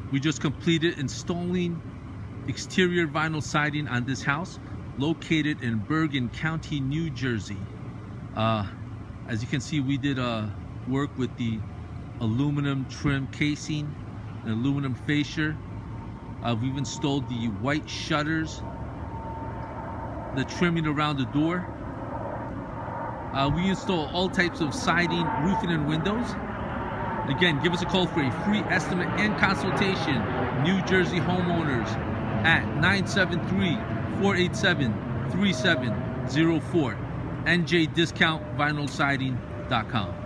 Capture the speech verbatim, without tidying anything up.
We just completed installing exterior vinyl siding on this house located in Bergen County, New Jersey. Uh, as you can see, we did uh, work with the aluminum trim casing and aluminum fascia. Uh, we've installed the white shutters, the trimming around the door. Uh, we install all types of siding, roofing, and windows. Again, give us a call for a free estimate and consultation. New Jersey homeowners at nine seven three, four eight seven, three seven zero four. N J Discount Vinyl Siding dot com.